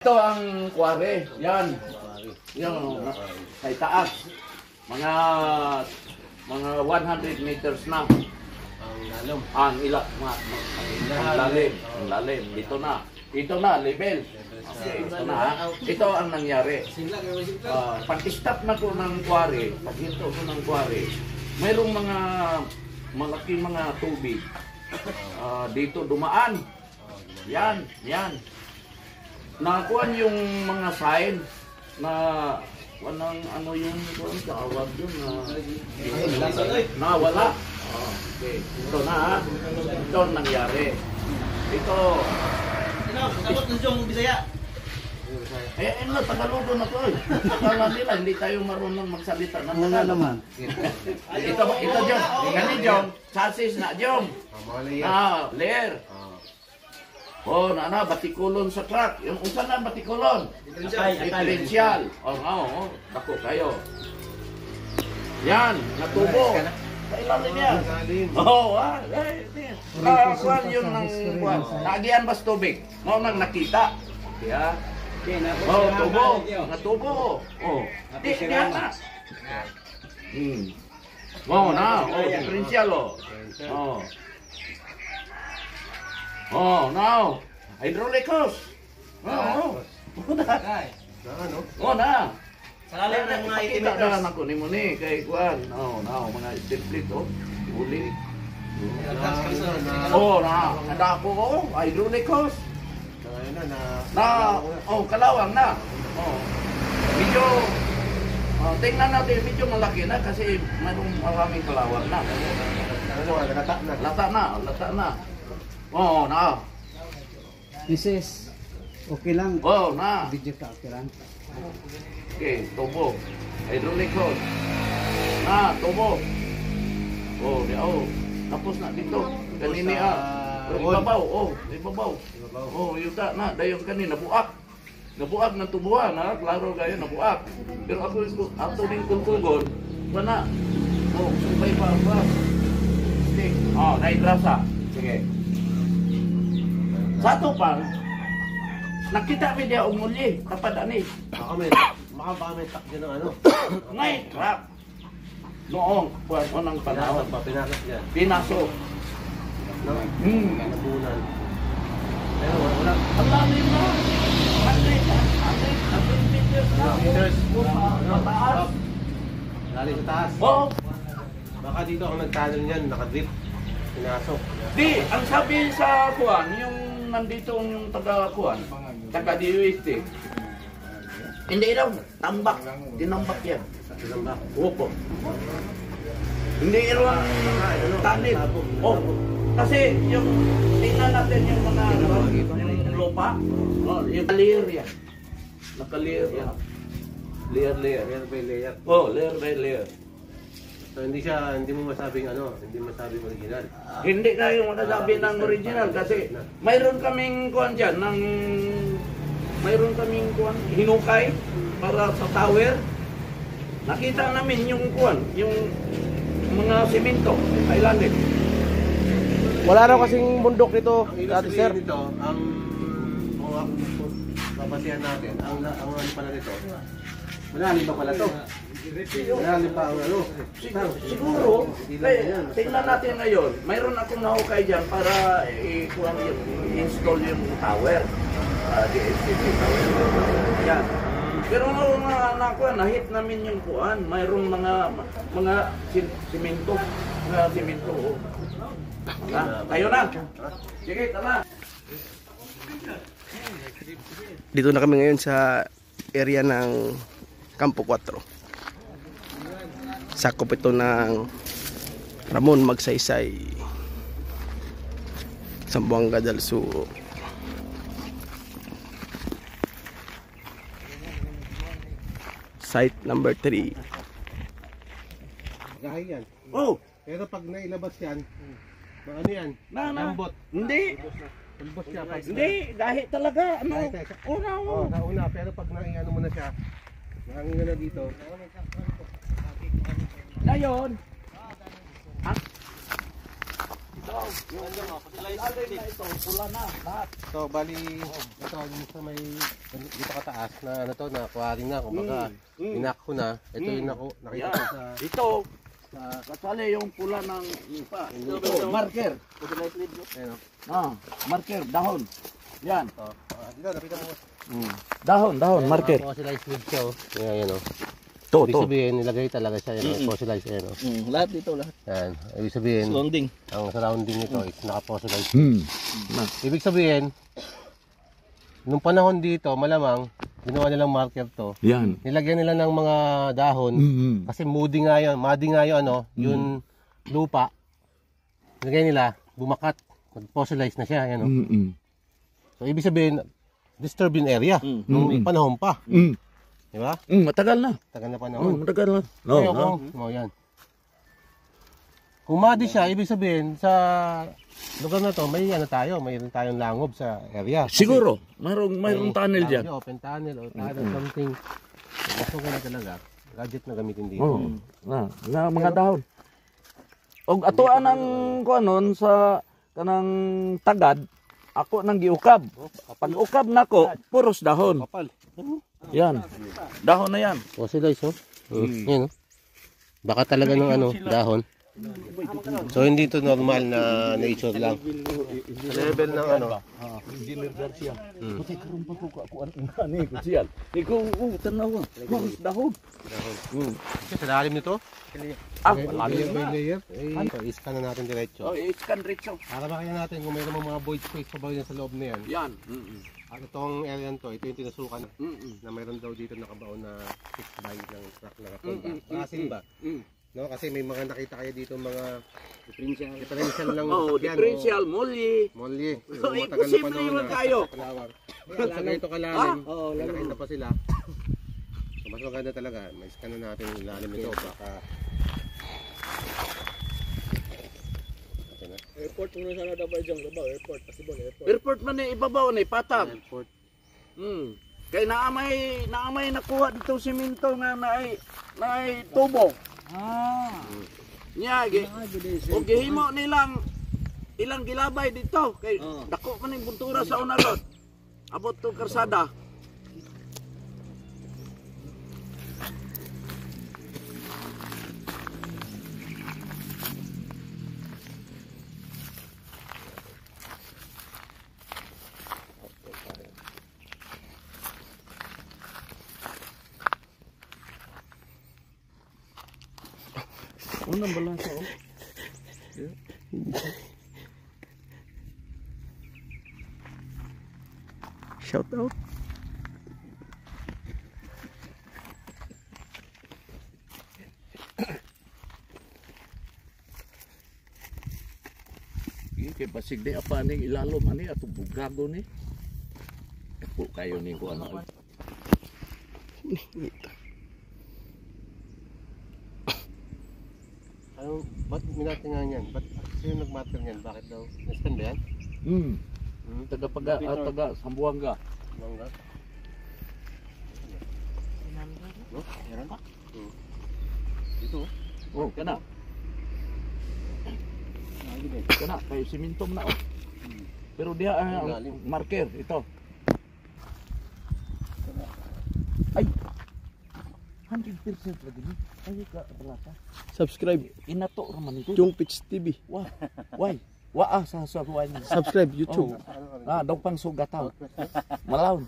Ito ang kuwari. Yan. Yung kay taas. Mga 100 meters na. Ang ilang. Ang lalim. Ang lalim. Ito na, level. Ito na. Ito ang nangyari. Pag-stop na ko ng kuwari, pag-hinto ko ng kuwari, mayroong mga malaking mga tubig. Dito dumaan. Yan. Nakuha yung mga sign na walang ano yung tawag yun na wala. Okay. Ito na. Ito ang nangyari. Ito. Sabot na yung Bisaya. Tagalodo na to eh. Akala nila hindi tayo marunong magsalita ng Tagalog naman. Ito Jom. Kani Jom. Sasis na Jom. Layer. Batikulon sa truck. Yung usan na batikulon. Diferensyal. Dako kayo. Yan, natubo. Sa ilalim yan. Kuwan yun ng kuwan. Naagian ba sa tubig? Mo nang nakita. Kaya, tubo. Natubo. Di na. Diferensyal now. Hydraulicos. Na. Sa lalim ng mga 80 Kita meters. na ako ni mo ni kay kuan. Mga template uli. Handa ko hydraulicos. Kalawang na. Medyo tingnan natin, medyo malaki na kasi maraming kalawang na. Lata na. Na. Mrs. Okay lang. Na. Video ka, okay lang. Okay, tubo. Hydraulicos. Na, tubo. Tapos na dito. Kanini ibabaw. Ibabaw. Yuta na. Dayon kanina, nabuak ng tubuhan. Klaro kayo, nabuak. Pero ako din kultugon. Wala. Sumpay pa. Okay. Naidrasa. Sige. Satu pang nakita mi dia umuli tapad ani. Baka may tak din ng ano. Ngay trap. Noong kuwan unang panahon Pinasok dyan. pinasok. Nabunan. Pero wala. Ang lalim na. Meters. Mataas. Lalim sa taas. Baka dito ako nagtanong yan, nakadrip. Pinasok. Di, ang sabi sa kuwan, yung nandito yung taga-kuwan, taga-DUST, hindi daw, tambak. Tinambak yan. Tinambak. Opo. Hindi raw tanim. Kasi yung tingnan natin yung mga yung lupa, yung clear yan. Naka-clear yan. Layer. Layer by layer. Layer by layer. So hindi mo masabing original. Hindi tayo masasabi ng original kasi mayroon kaming kuwan dyan, mayroon kaming kuwan, hinukay para sa tower. Nakita namin yung kuwan, yung mga simento, islanded. Wala raw kasing bundok dito, Ang sir. dito, ang papasihan natin, ang ano pala dito. Malalim pa pala to. Malalim pa ang ano. Siguro, tingnan natin ngayon, mayroon akong nahukay dyan para i-install yung tower. DSTV tower. Yan. Pero nahit namin yung kuan, mayroong mga simento. Tayo na. Sige, tama. Dito na kami ngayon sa area ng Campo 4. Sakop ito ng Ramon Magsaysay, Zamboanga del Sur. Site number 3. Gahay yan. Pero pag nailabas yan, ano yan? Lambot. Hindi. Lambot siya. Hindi, gahi talaga. Nauna. Pero pag naiano mo na siya, nakangin na dito. Ngayon, ilalim na ito, pula na, lahat. So, bali, ito yung sa may, dito kataas na ano to, na aquaring na, kumbaga, inako na. Ito yung nakita ko sa... Ito, kasali yung pula ng lupa. Ito, marker. Ayun, Marker, dahon. Yan. dito, napita mo. Dahon, marker. Fossilized wood siya, oh. Yan, oh. To, Ibig sabihin, nilagay talaga siya, yan, fossilized, yan, oh. Lahat dito, lahat. Yan, ibig sabihin, Surrounding. ang surrounding nito is naka-fossilized. Na. Ibig sabihin, nung panahon dito, malamang, ginawa nilang marker to. Yan. Nilagyan nila ng mga dahon, kasi mudi nga yun, ano, yung lupa. Nilagay nila, bumakat, mag-fossilize na siya, yan, oh. So, ibig sabihin, disturbed yung area, nung panahon pa. Di ba? Matagal na. Tagal na panahon. Matagal na. Yan. Kung madi siya, ibig sabihin, sa lugar na to, mayroon tayong langob sa area. Siguro, mayroong tunnel dyan. Open tunnel o tunnel, something. Gusto ko na talaga, gadget na gamitin dito. Na mga dahon. Og atuan ang kuanon sa kanang tagad, ako nang giukab. Pag ukab nako, puros dahon. Yan. Dahon na yan. Fossilized, oh. Yan, oh. Baka talaga ng ano, dahon. So hindi to normal na nature lang. Sa level ng ano. Engineer Garcia. Kasi karon pa ko ano ko siya. Ikaw tanaw. Puros dahon. Sa lalim nito? Lalim Layer by na. layer. So i-scan na natin diretso. I-scan diretso. Para makita natin kung mayroon mga void space pa ba yun sa loob na yan. Yan. At itong area to, ito yung tinasukan na mayroon daw dito nakabaon na 6 by ng truck na kapag asin ba? No, kasi may mga nakita kayo dito mga differential lang differential, molly. So, imposible yun tayo. Sa ganito kalalim, nakita pa sila. So, mas maganda talaga, may scan na natin yung lalim nito. Baka Airport muna sana daw dyan, airport, possible airport. Airport man ni ibabaw ni patag. airport. Kay naamay nakuha dito simento na naay tubo. Nya og gihimo nilang ilang gilabay dito kay dako man ning buntura sa unalot. Abot to karsada. Unang balansa oh. Shout out. Kay basig di apa ning ilalom ani ato bugago ni. Ako kayo ni ko ano. Ano, ba't minati nga yan? Ba't sino nag-matter yan? Bakit daw? Nascan ba yan? Taga Sambuanga. Mangga? No? Meron pa? Dito? Oh, kana. Kana kay simento na oh. Pero dia marker ito. Ay. 100% lagi ni. Ay ka berapa? Subscribe. Inato raman ito. Chung Pitch TV. Wah. Why? Waa sa suwan. Subscribe YouTube. Daw pang sugataw. Malawon.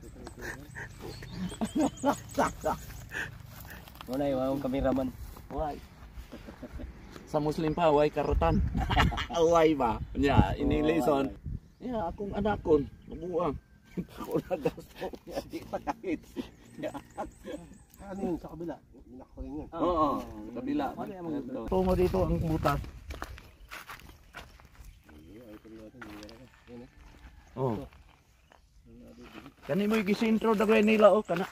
Wala yung kameraman. Why? Sa Muslim pa, why karutan? Why ba? Nya, ini lesson. Ya, akong anakon, mabuang. Ako na gasto. Di pa kahit. Ano yun? Sa kabila? Nakakuling yun. Oo, kabila. Tungo dito ang butas. Oh. Kani mo gisintro dagay nila oh kana.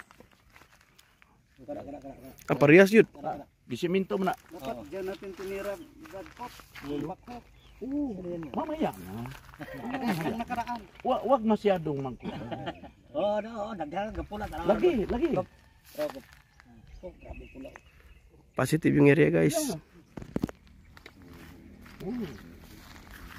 Ang parehas yun. Gisiminto mo na. Dapat dyan natin tinira gadpot. Bakpot. Mamaya na. Wag masyadong mangkot. Nagdagan pula. Lagi. Grabe pula. Positive yung area guys.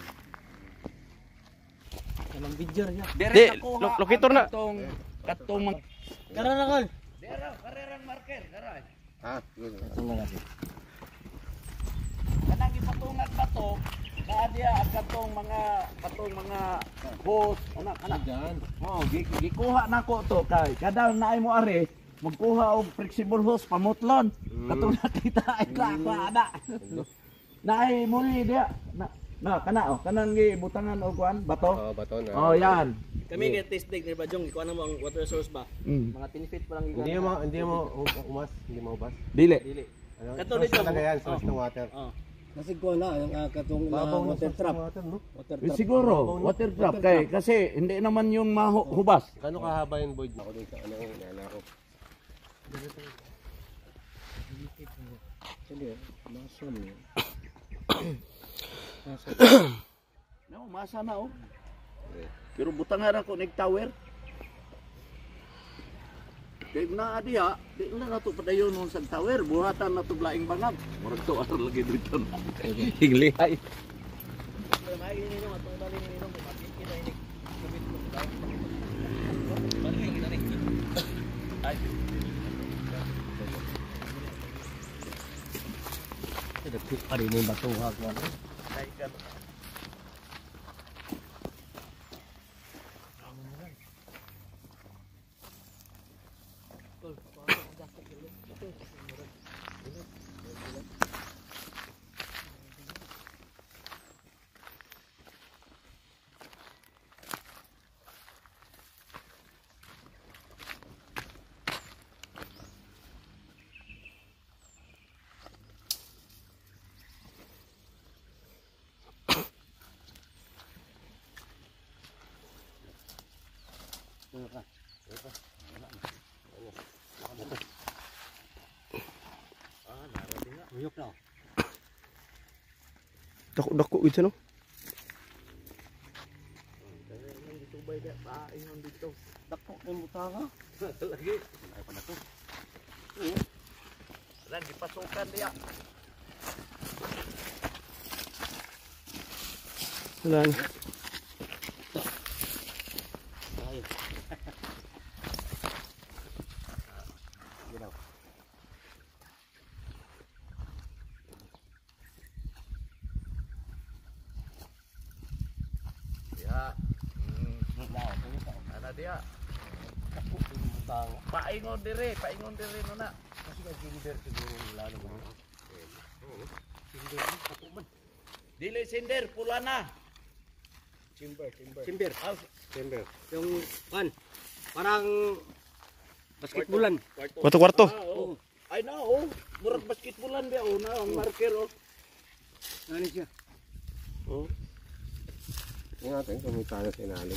Kanang video niya. Di, locator na. Katong Kararakol. karerang marker, karay. Ha? Kanang ipatungan ba to? Naadya ang katong mga host, anak. Diyan. Oh, gikuha na ko to kay kada naay mo are magkuha og flexible hose pamutlon. Katong nakita ay ana. Naay mo ni dia. Kanang gibutangan og kuan bato. Oh, bato na. Oh, yan. Kami nga test dig ni Bajong, ikuha na mo ang water source ba? Mga 10 feet pa lang Hindi mo umas, hindi mo ubas. Dili. Ano? Kato Source dito. talaga yan, source ng water. Kasi kuha na yung katong Babaw na water source trap. ng water, no? Water Eh, siguro water trap kay kasi hindi naman yung mahubas. Gano'ng kahaba yung void? Ako dito, ano yung nana ko. No, masa na oh. Pero butangan ako nig tower. Kay na diha, di na nato padayon sa tower, buhatan na to laing bangag. Murag to aron lagi dito na. Higli ay. Ari ni batuha ko. Uyok na. Dako gitu no. Dito ba dia paingon dito. Dako kay butaha. Lagi. Ay pa na to. Lagi pasukan dia. Wala na. Ya. Ana dia. Paingon dire no na. Kasi ka-gilder siguro lalo mo. Dili sinder pula na. Timber. Timber. Yung kan parang basketballan. Kwarto-kwarto. Oh. Ay na oh. Murag basketballan ba oh na ang marker oh. Ano siya? Oh. Tingnan natin kung may tayo sa ilalim.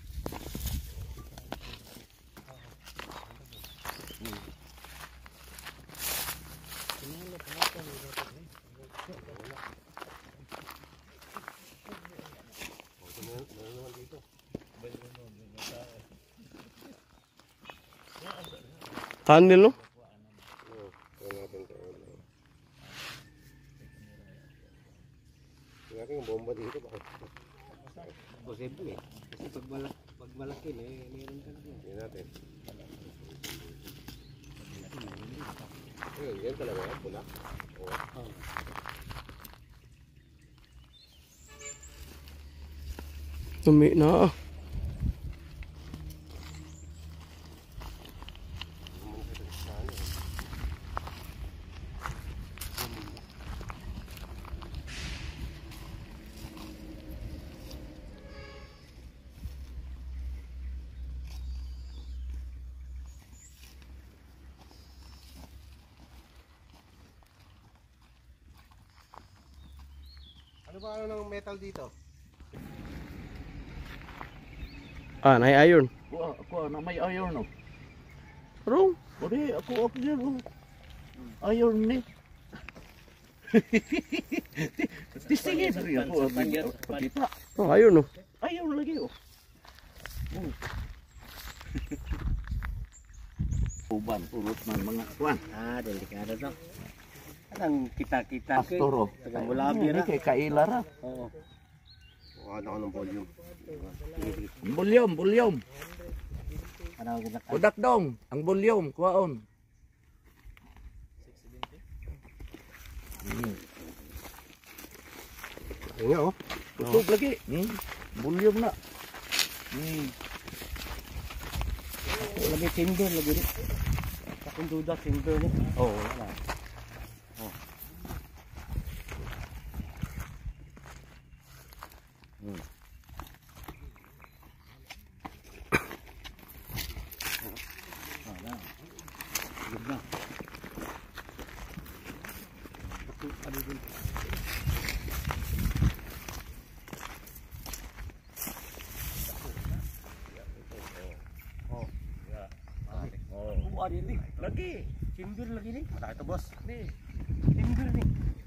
Tunnel no? Tingnan natin yung bomba dito. Posible eh. Kasi pag malaki meron ka na. Tingnan natin. Yan talaga, pula. Tumi na. Ano ba ng metal dito? Ah, nay iron. Ako na may iron no. Bro, Ori ako dyan oh. Iron ni. Tisingin rin ako. Pakita. oh iron no. Iron lagi oh. Uban purot man mga kuan. Delikado to. Anong kita-kita Pastoro. Taga Bulabi ra. Kay kaila ra. Oo. Ano ng volume? Bulyom. Udak dong, ang bulyom, kuwaon. Ayun nga, oh. Tusog lagi. Bulyom na. Lagi timber lagi rin. Takong duda timber ni. Oo, wala. Ada ni. Lagi. Timber lagi ni. Malaki to, boss. Ni. Timber ni.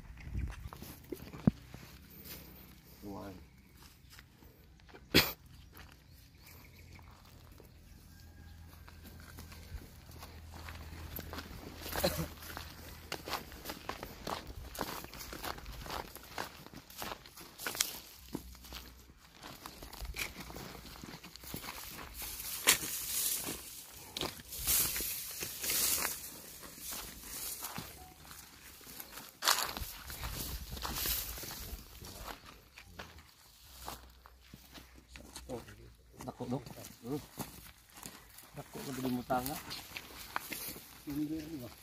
One. Dako no. Dako mo dili mo tanga. Timber ni ba?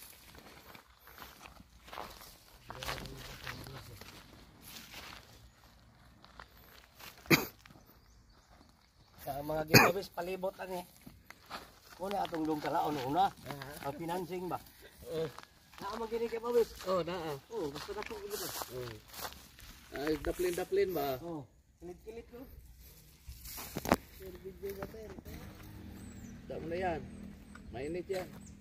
Sa mga ginawis palibot ani. Una atong dong kalaon una. Ang financing ba? Naa man gini kay pawis. Naa. Basta dako gid ba? Ay, daplin ba? Kilit-kilit ko. Dami na yan. Mainit yan.